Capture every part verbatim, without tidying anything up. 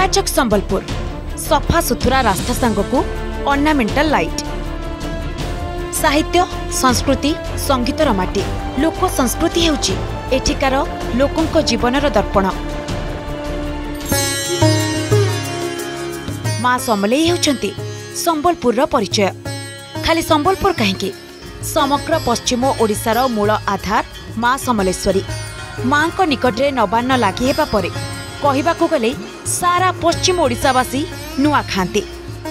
चकाचक संबलपुर सफा सुथुरा रास्ता सांगकू ऑर्नामेंटल लाइट साहित्य संस्कृति संगीतर माटी लोक संस्कृति हेउची एठिकार लोकंक जीवनर दर्पण। माँ समलेई हेउचंती संबलपुर परिचय। खाली संबलपुर कहीं समग्र पश्चिम ओडिशार मूल आधार माँ समलेश्वरी। माँ को निकटरे नवान्न लागि हेबा परे कहिबाकू गले सारा पश्चिम ओडिशावासी नुआ खांती।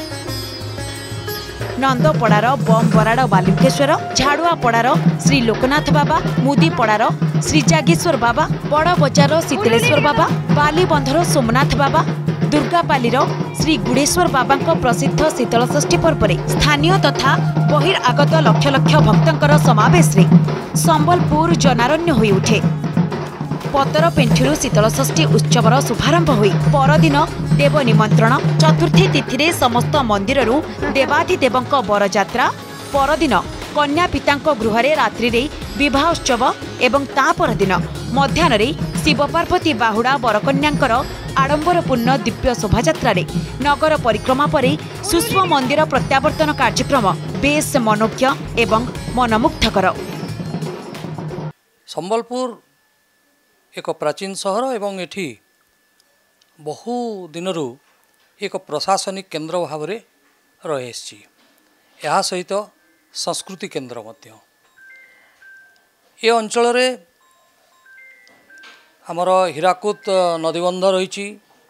नंदपड़ार बम बराड़ बालुकेश्वर, झाड़ुआपड़ार श्री लोकनाथ बाबा, मुदीपड़ार श्री जागेश्वर बाबा, बड़ बजार शीतलेश्वर बाबा, बालीबंधर सोमनाथ बाबा, दुर्गापालीर श्री गुड़ेश्वर बाबा प्रसिद्ध शीतलषष्ठी पर्व स्थानीय तथा बहिरागत लक्ष लक्ष भक्तंकर समावेश रे संबलपुर जनारण्य होई उठे। पतर पेंठिरू शीतलषष्ठी उत्सवर शुभारंभ होई परदिन देव निमंत्रण, चतुर्थी तिथि समस्त मंदिररू देवाधिदेवंक बरजात्रा, परदिन कन्या पितांक गृहरे रात्रि रे विवाहोत्सव एवं ता परदिन मध्याह्न शिव पार्वती बाहुड़ा बरकन्यांकर आडंबरपूर्ण दिव्य शोभायात्रा नगर परिक्रमा परे सुष्म मंदिर प्रत्यावर्तन कार्यक्रम बेस मनोज्ञ एवं मनमुग्धकर। संबलपुर एक प्राचीन सहर एवं एठी बहु दिनरू एक प्रशासनिक केन्द्र भाव में रही यह सहित संस्कृति केन्द्र मध्य। ये अंचल रे आमर हीराकुद नदीबंध रही,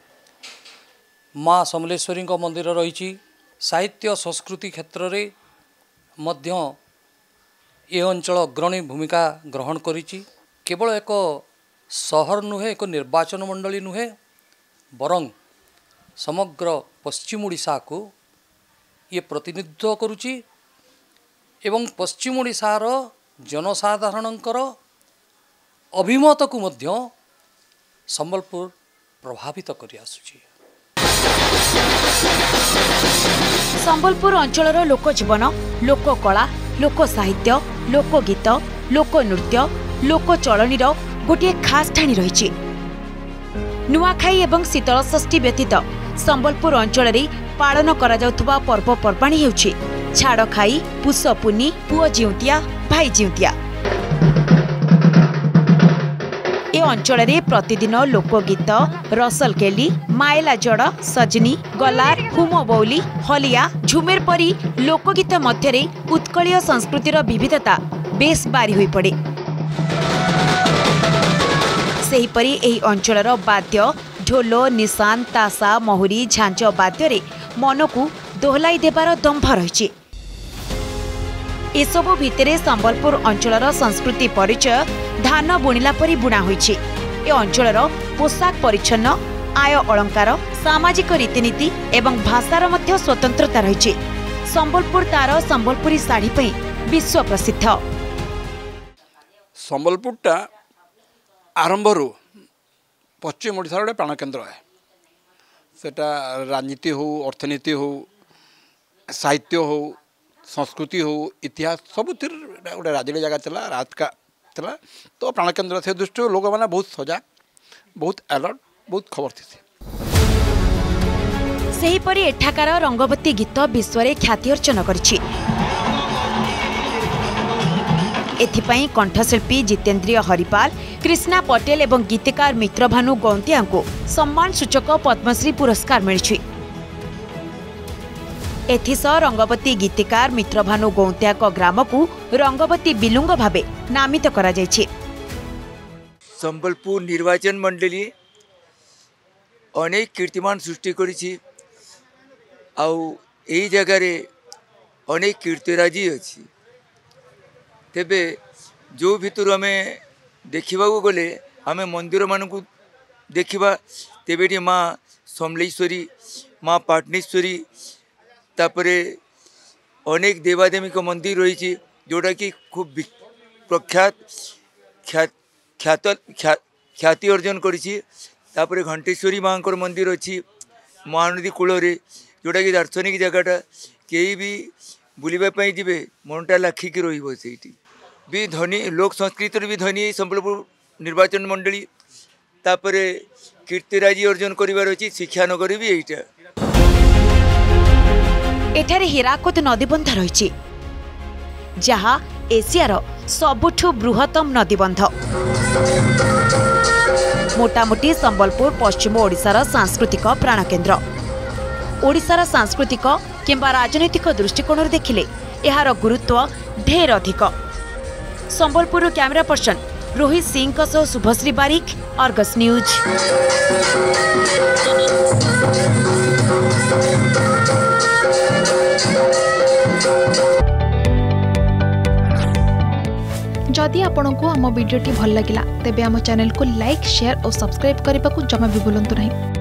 माँ समलेश्वरी मंदिर रही, साहित्य संस्कृति क्षेत्र रे मध्य ये अंचल अग्रणी भूमिका ग्रहण करिछि। केवल एक सहर नुहे, एक निर्वाचन मंडली नुहे, बरं समग्र पश्चिम ओडिशा को ये प्रतिनिधित्व करुछि एवं पश्चिम ओडिशार जनसाधारणंकर अभिमत को मध्य संबलपुर प्रभावित करि आसुछि। संबलपुर अंचलर लोकजीवन, लोककला, लोक साहित्य, लोकगीत, लोकनृत्य, लोकचलनीर गोटे खास ठाणी रही। नुआखाई एवं शीतलषष्ठी व्यतीत संबलपुर अंचल पालन करा जाउथुबा पर्वपर्वाणी हेउछि छाड़खाई, पुष्पूनी, पुओ जिउतिया, भाई जिउतिया। ए अंचल प्रतिदिन लोकगीत, रसलकेली, मायला जड़, सजनी, गलार, हुम बौली, हलिया, झुमेर परी लोकगीत मध्य उत्कलीय संस्कृतिर विविधता बेस बारी होई पड़े। सेहीपरि एही अंचलर वाद्य ढोल, निशान, तासा, महुरी, झांझ वाद्य मन को दोहलाई देवार दंभ रही। एसबु भितरे संबलपुर अंचलर संस्कृति परिचय धान बुणिला परी बुणा होइछि। ए अंचलर पोशाक परिच्छन्न, आय अलंकार, सामाजिक रीतिनीति एवं भाषार मध्य स्वतंत्रता रही। संबलपुर तार संबलपुरी साड़ी पई विश्व प्रसिद्ध। संबलपुरटा आरंभरू पश्चिम ओडिशार गोटे प्राणकेन्द्र है। सेटा राजनीति हो, अर्थनीति हो, साहित्य हो, संस्कृति हो, इतिहास सबुतिर गोटे राजनीय जगह चला, रात का चला। तो प्राणकेन्द्र से दृष्टि लोक मैंने बहुत सजग, बहुत अलर्ट, बहुत खबर थी। सेहीपरि एठाकार रंगवती गीत विश्व में ख्याति अर्जन करिछि। एथिपाई कंठशिल्पी जितेन्द्रिय हरिपाल, कृष्णा पटेल एवं गीतकार मित्रभानु गौंतिया को सम्मान सूचक पद्मश्री पुरस्कार मिली। एथिसह रंगवती गीतकार मित्रभानु गौंतिया ग्राम को रंगवती बिलुंग भावे नामित करा जायछि। संबलपुर निर्वाचन मंडली अनेक कीर्तिमान सृष्टि करिछि। आउ एई जगह रे अनेक कीर्तिराजी अछि। तेबे जो भितर आम देखा गले आम मंदिर मान को देखा तेबे माँ समलेश्वरी, माँ पाटनेश्वरी, तापरे अनेक देवादेवी का मंदिर रही जोटा कि खूब प्रख्यात ख्यात ख्याति अर्जन करिछि। तापरे घंटेश्वरी माँ को मंदिर अच्छी महानदी कूल जोटा कि दार्शनिक जगहटा कहीं भी बुलवाई जी मनटा लाखिकी रही भी धनी लोक संस्कृति भी धनी संबलपुर निर्वाचन मंडली। तापरे कीर्तिराजी अर्जन करिवार अछि शिक्षा नगरी भी एइटा एठारे हीराकुद नदीबंध रही जहाँ एशियार सबुठु बृहत्तम नदीबंध मोटामोटी संबलपुर पश्चिम ओडिशार सांस्कृतिक प्राणकेन्द्र ओडिशार सांस्कृतिक किंबा राजनैतिक दृष्टिकोण देखिले यार गुरुत्व ढेर अधिक। संबलपुर कैमरा पर्सन रोहित सिंह सह शुभश्री बारिक, अर्गस न्यूज। जदि आपंक आम भिडी भल लगा तेब आम चैनल को लाइक शेयर और सब्सक्राइब करने को जमा भी भूलु नहीं।